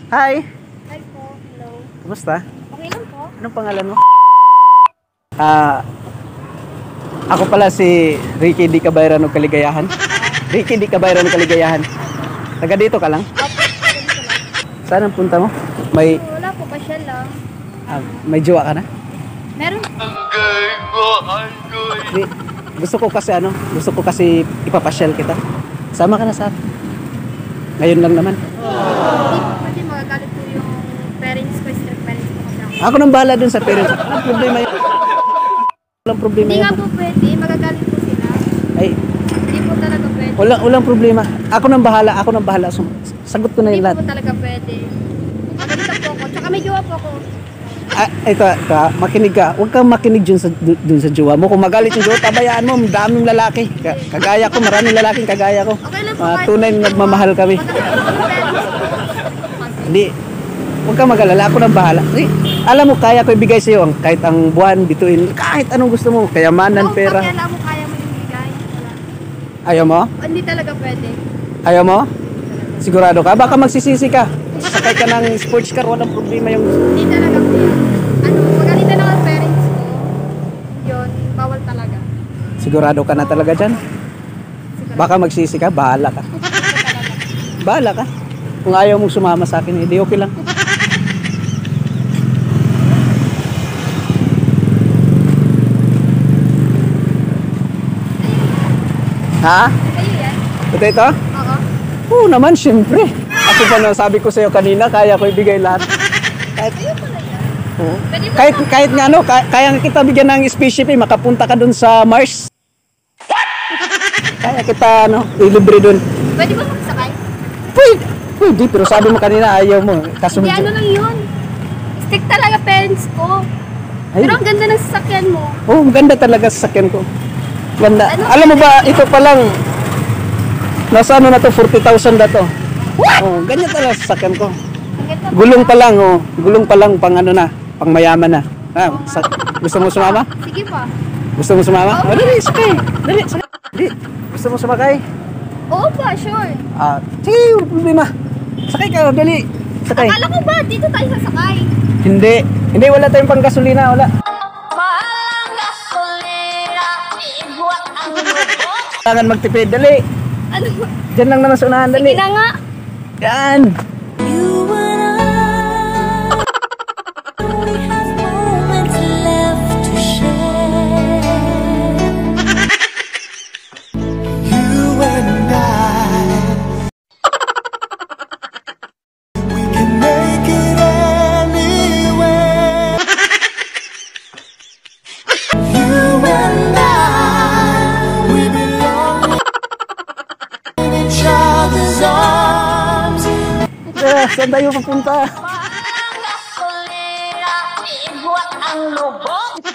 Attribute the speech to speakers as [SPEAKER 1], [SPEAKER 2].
[SPEAKER 1] Hi!
[SPEAKER 2] Hi po, hello.
[SPEAKER 1] Kumusta?
[SPEAKER 2] Okay lang po.
[SPEAKER 1] Anong pangalan mo? Ako pala si Ricky D. Cabayran ng Kaligayahan. Ricky D. Cabayran ng Kaligayahan. Taga dito ka lang? Saan ang punta mo? May,
[SPEAKER 2] Wala po, pasyal lang.
[SPEAKER 1] may jowa ka na?
[SPEAKER 2] Meron?
[SPEAKER 1] Di, gusto ko kasi ipapasyal kita. Sama ka na sa akin. Ngayon lang naman.
[SPEAKER 2] Kasi magagalit po yung parents ko, strict parents ko kasi ako.
[SPEAKER 1] Ako nang bahala dun sa parents. Walang problema yun. Walang problema
[SPEAKER 2] Hindi
[SPEAKER 1] yun.
[SPEAKER 2] nga po pwede, magagalit po sila.
[SPEAKER 1] Ay,
[SPEAKER 2] Hindi po talaga pwede.
[SPEAKER 1] walang problema. Ako nang bahala. Sagot ko na
[SPEAKER 2] Hindi
[SPEAKER 1] yung lahat.
[SPEAKER 2] po talaga pwede. Maganda po ako, tsaka may jowa po ako.
[SPEAKER 1] Ito, makinig ka. Huwag kang makinig dun sa jowa mo. Kung magalit yung jowa, tabayaan mo. Daming lalaki. Kagaya ko, maraming lalaking kagaya ko.
[SPEAKER 2] Okay lang po.
[SPEAKER 1] Tunay na nagmamahal kami. Hindi. Huwag kang mag-alala. Ako nang bahala. Alam mo, kaya ko ibigay sa'yo kahit ang buwan, bituin, kahit anong gusto mo. Kayamanan, pera.
[SPEAKER 2] Kaya mo, kaya mo yung bigay. Wala.
[SPEAKER 1] Ayaw mo?
[SPEAKER 2] Hindi talaga pwede.
[SPEAKER 1] Ayaw mo? Sigurado ka? Baka magsisisi ka. Sakay ka ng sports car, walang problema yung...
[SPEAKER 2] Hindi talaga po yan. Magalit na ang parents ko. Yun, bawal talaga.
[SPEAKER 1] Sigurado ka na talaga dyan? Baka magsisi ka, bahala ka. Bahala ka. Kung ayaw mong sumama sa akin, hindi okay lang. Ha?
[SPEAKER 2] Kayo yan?
[SPEAKER 1] Ito?
[SPEAKER 2] Oo.
[SPEAKER 1] Oo naman, syempre. Ako pa na sabi ko sa'yo kanina, kaya ko ibigay lahat. Kahit,
[SPEAKER 2] Kayo pala yan.
[SPEAKER 1] oo.
[SPEAKER 2] Pwede mo
[SPEAKER 1] Kahit nga ano, kaya kita bigyan ng spaceship makapunta ka dun sa Mars. Kaya kita ilibre dun.
[SPEAKER 2] Pwede ba magsakay?
[SPEAKER 1] Pwede, pero sabi mo kanina ayaw mo.
[SPEAKER 2] Hindi, ano lang yun. Stick talaga parents ko.
[SPEAKER 1] Ay.
[SPEAKER 2] Pero ang ganda ng sasakyan mo.
[SPEAKER 1] Oh, maganda talaga sa sakyan ko. Ganda.
[SPEAKER 2] Ano?
[SPEAKER 1] Alam mo ba, ito pa lang, nasa ano na to, 40,000 na to. Oh, ganyan talaga sa sakyan ko.
[SPEAKER 2] Ang ganda.
[SPEAKER 1] Gulong pa lang, gulong pa lang pang ano na, pang mayaman na. Gusto mo sumama?
[SPEAKER 2] Sige pa.
[SPEAKER 1] Gusto mo sumama?
[SPEAKER 2] Oo.
[SPEAKER 1] Dali, sakay. Dali. Gusto mo sumakay?
[SPEAKER 2] Oo pa, sure.
[SPEAKER 1] Sige, wala problema. Sakay ka, dali. Sakay.
[SPEAKER 2] Akala ko ba, dito tayo sasakay?
[SPEAKER 1] Hindi, wala tayong pang gasolina, wala. Kailangan magtipid, dali.
[SPEAKER 2] Ano?
[SPEAKER 1] Diyan lang naman sa unahan, dali.
[SPEAKER 2] Sige na nga.
[SPEAKER 1] Yan. Saan tayo papunta?
[SPEAKER 2] Parang gasolina, ibuwat ang lubog.